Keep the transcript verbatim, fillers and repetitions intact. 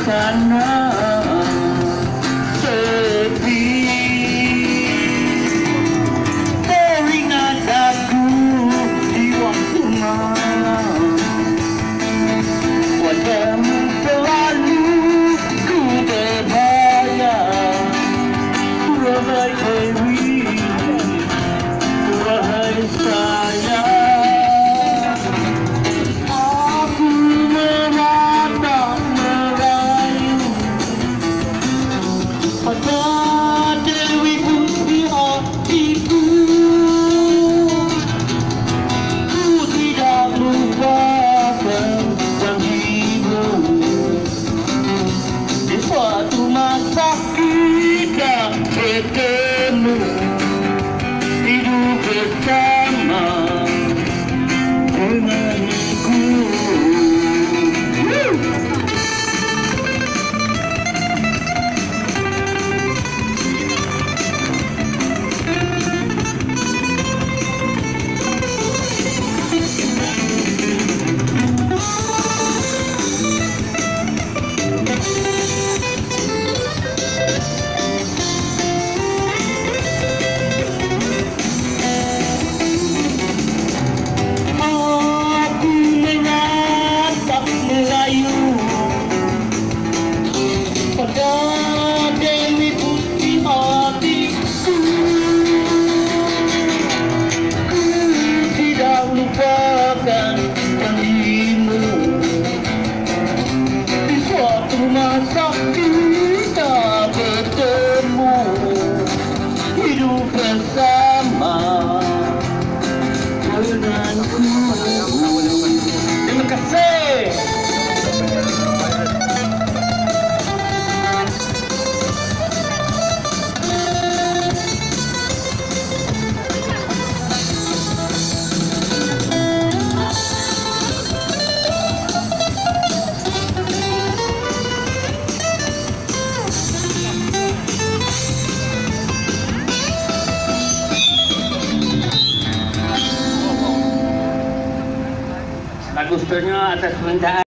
sana sepi. Teringat aku di waktu malam, wajahmu selalu ku terbayang. Wahai Dewi, wahai sayang, aku menatap merayu pada Dewi Putri hatiku. Ku tidak lupakan janjimu. Di suatu masa kita bertemu, hidup bersama denganku. Pada Dewi Putri hatiku, ku tidak lupakan janjimu. Di suatu masa kita bertemu, hidup bersama denganku. Terima kasih. Lagu seterusnya atas permintaan